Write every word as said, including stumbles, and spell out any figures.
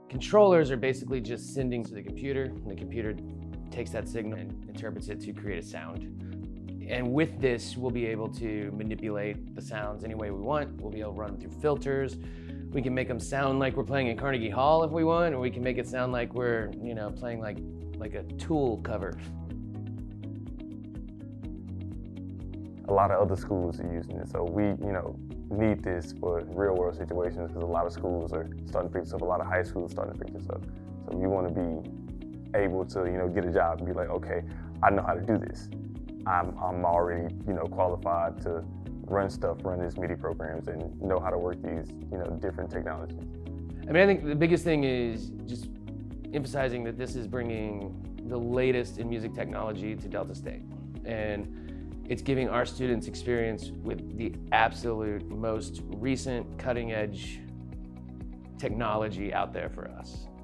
Controllers are basically just sending to the computer, and the computer takes that signal and interprets it to create a sound. And with this, we'll be able to manipulate the sounds any way we want. We'll be able to run them through filters. We can make them sound like we're playing in Carnegie Hall if we want, or we can make it sound like we're, you know, playing like, like a Tool cover. A lot of other schools are using it, so we, you know, need this for real world situations because a lot of schools are starting to pick this up. A lot of high schools are starting to pick this up. So we want to be able to, you know, get a job and be like, okay, I know how to do this. I'm, I'm already, you know, qualified to run stuff, run these MIDI programs, and know how to work these, you know, different technologies. I mean, I think the biggest thing is just emphasizing that this is bringing the latest in music technology to Delta State. And it's giving our students experience with the absolute most recent cutting edge technology out there for us.